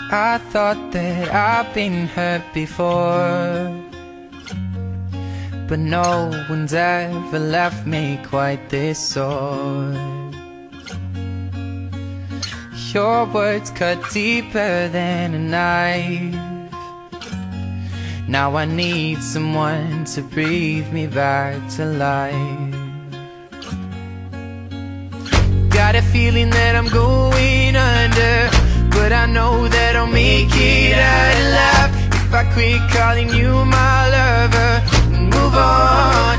I thought that I've been hurt before, but no one's ever left me quite this sore. Your words cut deeper than a knife. Now I need someone to breathe me back to life. Got a feeling that I'm going under, but I know that I'll make it out alive if I quit calling you my lover and move on.